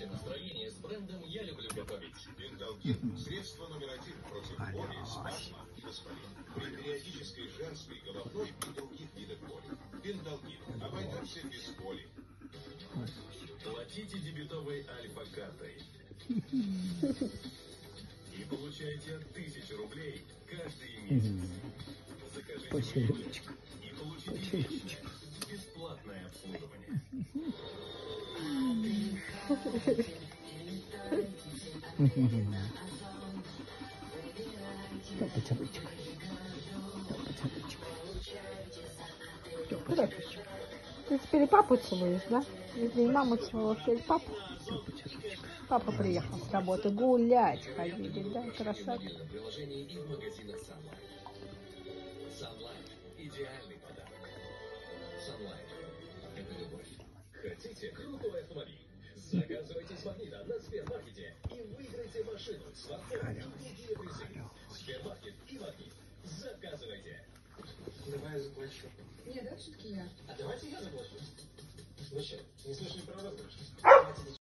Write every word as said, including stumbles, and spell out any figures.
бодрящее настроение с брендом «Я люблю готовить». Пиндалгин – средство номер один против боли, спазма и воспаления. При периодической женской, головной и других видах боли. Пиндалгин. Обойдемся без боли. Платите дебетовой альфа-картой. И получайте тысячу рублей каждый месяц. Закажите и получите бесплатное обслуживание. Ты теперь папу целуешь, да? Если не маму целовала, теперь папу. Папа приехал с работы гулять, ходили, да, красавчик. Приложение и в магазинах Sunlight. Sunlight – идеальный подарок. Sunlight – это любовь. Хотите крутой автомобиль? Заказывайте с Магнита на Сбермаркете и выиграйте машину с смартфоном и другие призы. Сбермаркет и Магнит. Заказывайте. Давай я заплачу. Нет, да, все-таки я. А давайте я заплачу. Ну что, не слышали про розыгрыш?